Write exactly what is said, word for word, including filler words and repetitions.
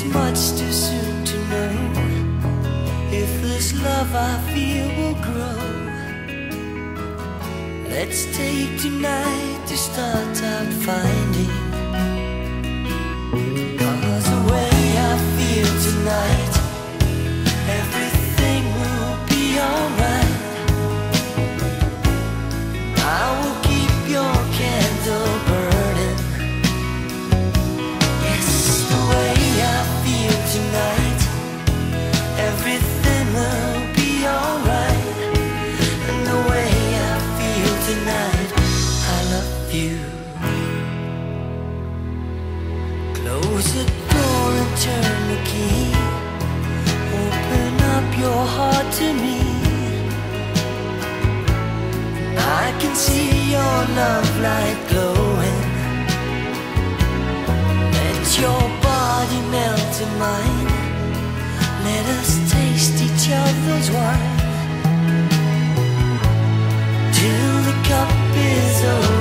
much too soon to know if this love I feel will grow. Let's take tonight to start out finding, 'cause the way I feel tonight, everything will be alright. I will keep your candle burning. Yes, the way I feel tonight, everything will be alright. And the way I feel tonight, I love you. Close the door and turn the key. Open up your heart to me. I can see your love light glowing. Let your body melt in mine. Let us taste each other's wine till the cup is over.